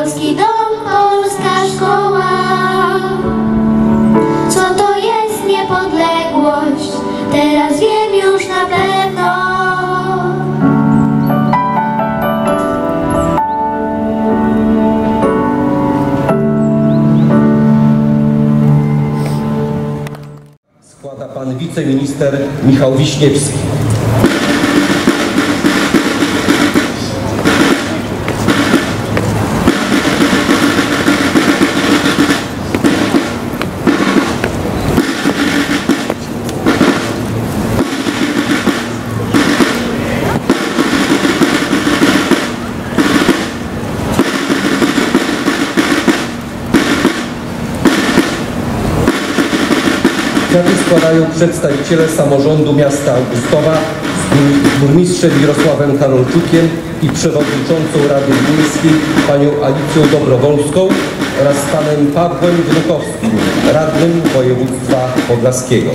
polski dom, polska szkoła. Co to jest niepodległość? Teraz wiem już na pewno. Składa pan wiceminister Michał Wiśniewski. Kwiaty składają przedstawiciele samorządu miasta Augustowa z burmistrzem Mirosławem Karolczukiem i przewodniczącą Rady Miejskiej panią Alicją Dobrowolską oraz panem Pawłem Wnukowskim, radnym województwa podlaskiego.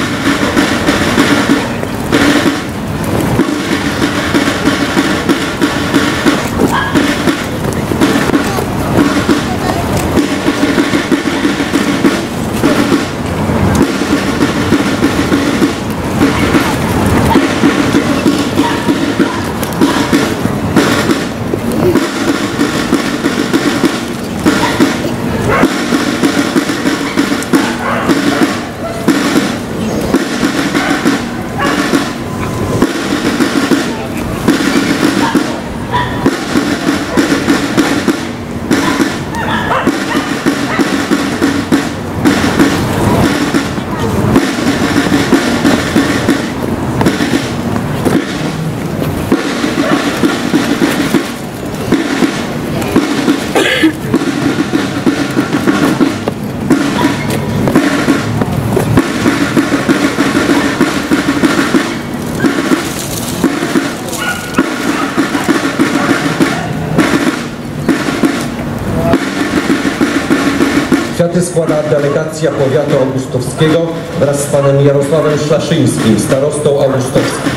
Kwiaty składa delegacja powiatu augustowskiego wraz z panem Jarosławem Szlaszyńskim, starostą augustowskim.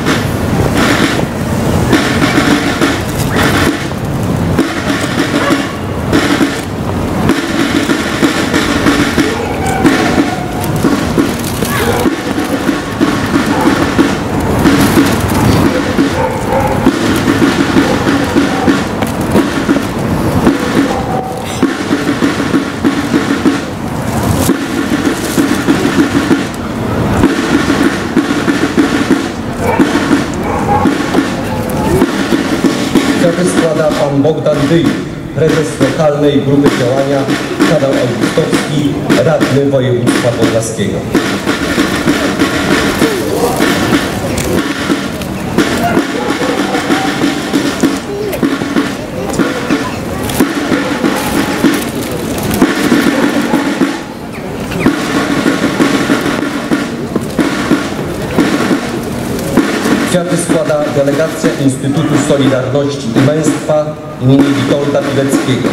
Kwiaty składa pan Bogdan Dyj, prezes lokalnej grupy działania Kanał Augustowski, radny województwa podlaskiego. Kwiaty składa delegacja Instytutu Solidarności i Męstwa imienia Witolda Pileckiego.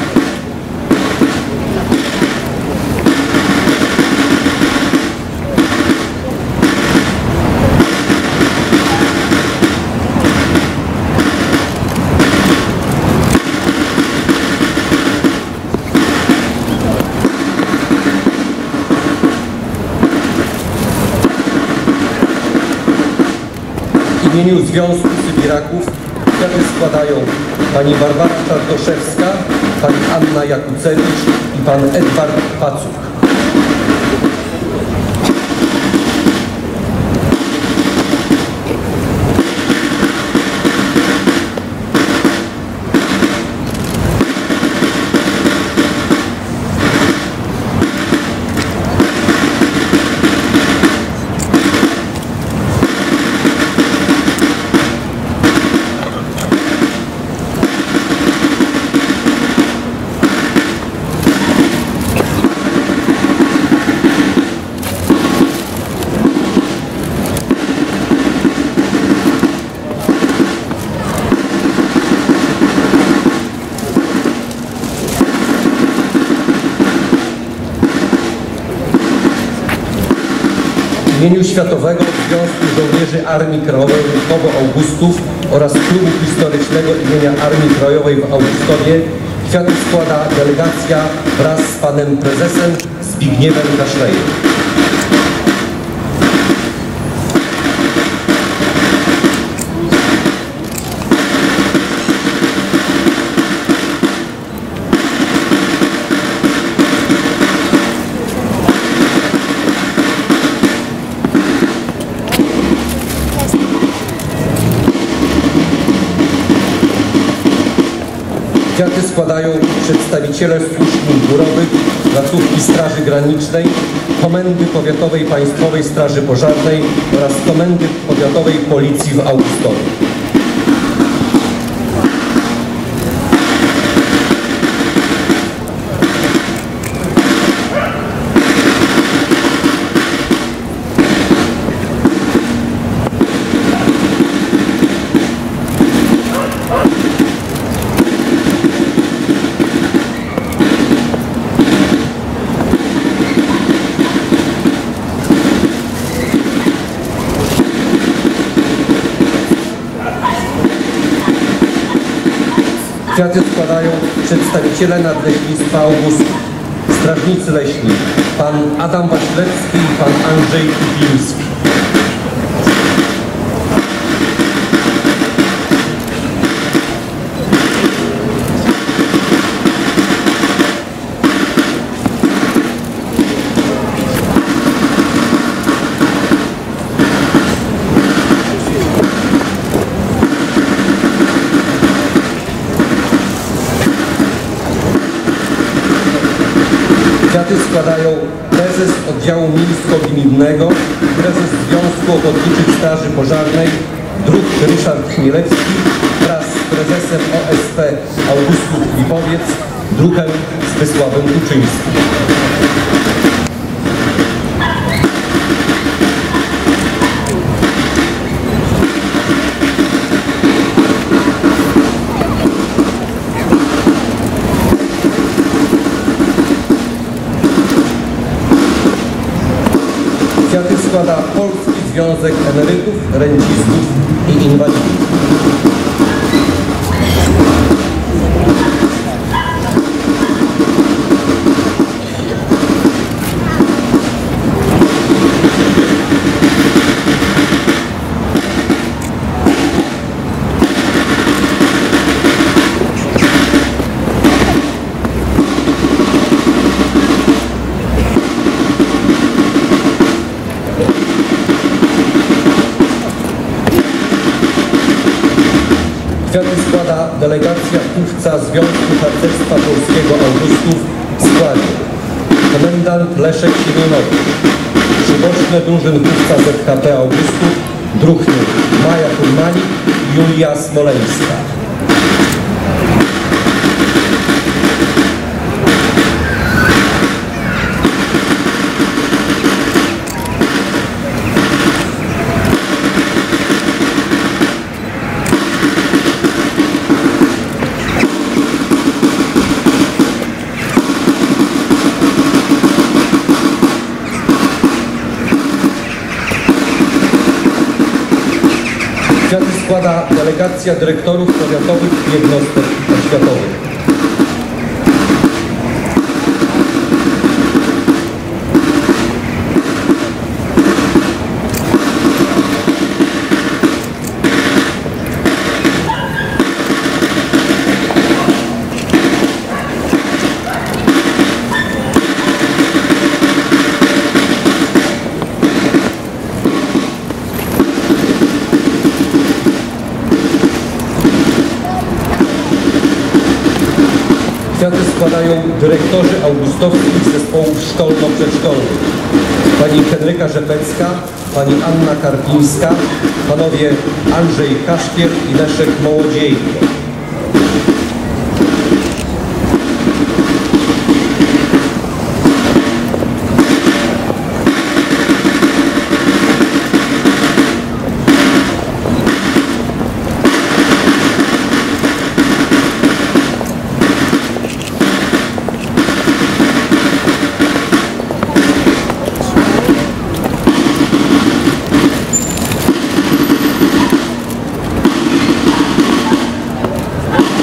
W imieniu Związku Sybiraków kwiaty składają pani Barbara Czartoszewska, pani Anna Jakucewicz i pan Edward Pacuk. W imieniu Światowego Związku Żołnierzy Armii Krajowej Lukowo Augustów oraz Klubu Historycznego imienia Armii Krajowej w Augustowie Kwiaty składa delegacja wraz z panem prezesem Zbigniewem Kaszlejem. Kwiaty składają przedstawiciele służb mundurowych, placówki Straży Granicznej, Komendy Powiatowej Państwowej Straży Pożarnej oraz Komendy Powiatowej Policji w Augustowie. Kwiaty składają przedstawiciele Nadleśnictwa Augustów, strażnicy leśni, pan Adam Waślewski i pan Andrzej Kupiński. Kwiaty składają prezes Oddziału Miejsko-Gminnego, prezes Związku Ochotniczych Straży Pożarnej, druk Ryszard Chmielewski wraz z prezesem OSP Augustów Lipowiec, druhem Zbysławem Kuczyńskim. Kwiaty składa Polski Związek Emerytów, Rencistów i Inwalidów. Kwiaty składa delegacja Kówca Związku Harcerstwa Polskiego Augustów w składzie komendant Leszek Siemienowicz, przyboczne drużyn Kówca ZKP Augustów, druhny Maja Furmanik i Julia Smoleńska. Kwiaty składa delegacja dyrektorów powiatowych jednostek oświatowych. Kwiaty składają dyrektorzy augustowskich zespołów szkolno-przedszkolnych. Pani Henryka Rzepecka, pani Anna Karpińska, panowie Andrzej Kaszkier i Leszek Mołodziejko.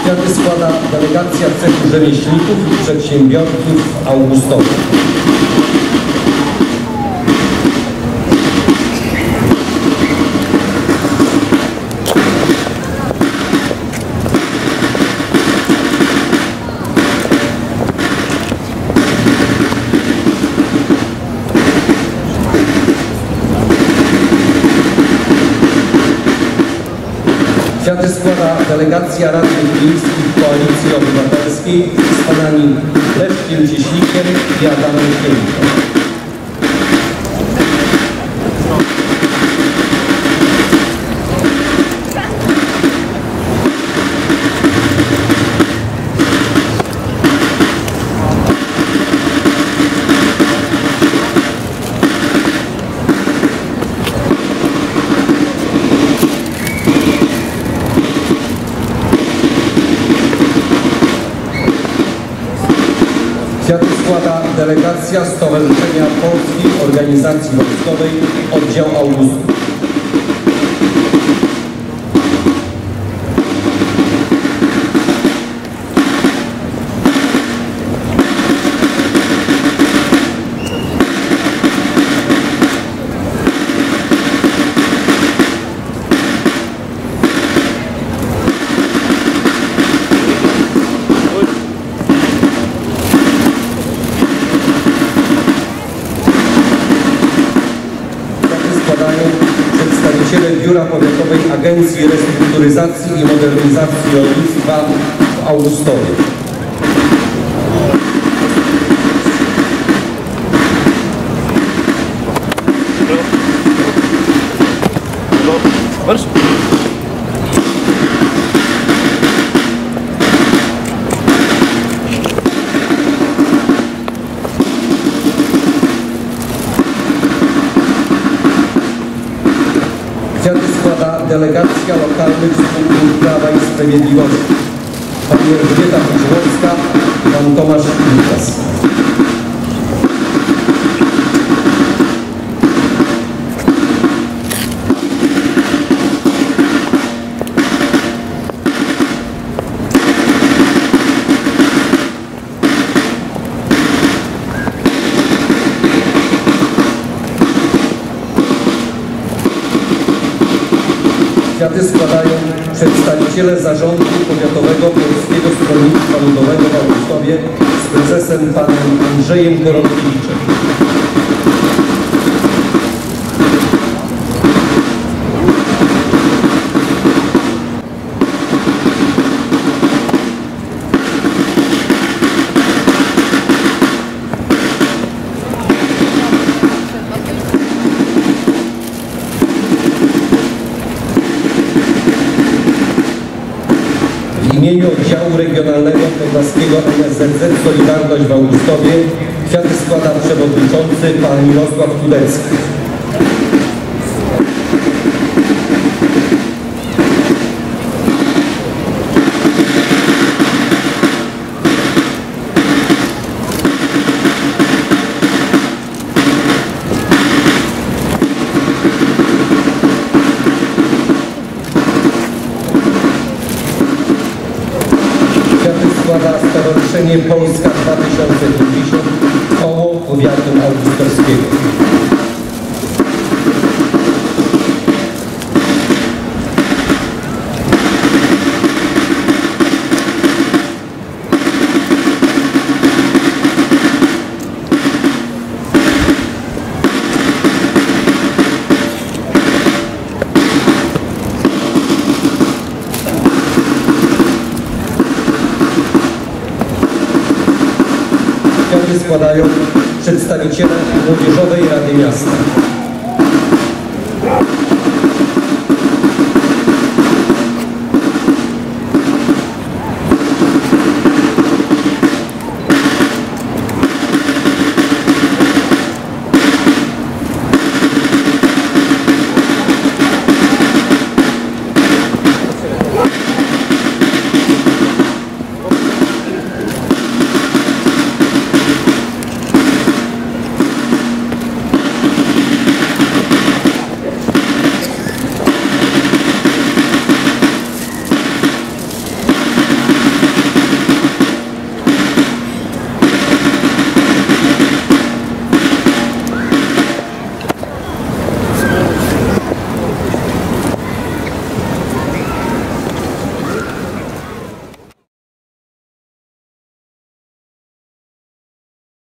Kwiaty składa delegacja cechu rzemieślników i przedsiębiorców w Augustowie. Kwiaty składa delegacja radnych miejskich Koalicji Obywatelskiej z panami Leszkiem Cieślikiem i Adamem Kielichą. Kwiaty składa delegacja Stowarzyszenia Polskiej Organizacji Wojskowej Oddział Augustów. Przedstawiciele Biura Powiatowej Agencji Restrukturyzacji i Modernizacji Rolnictwa w Augustowie. Kwiaty składa delegacja lokalnych struktur Prawa i Sprawiedliwości. Pani Elżbieta Puczłowska i pan Tomasz Lukas. Kwiaty składają przedstawiciele Zarządu Powiatowego Polskiego Stronnictwa Ludowego w Augustowie z prezesem panem Andrzejem Korątkiewiczem. W imieniu Oddziału Regionalnego Podlaskiego NSZZ Solidarność w Augustowie kwiaty składa przewodniczący pan Mirosław Tudecki. Składa Stowarzyszenie Polska 2050 koło powiatu augustowskiego. Kwiaty składają przedstawiciele Młodzieżowej Rady Miasta.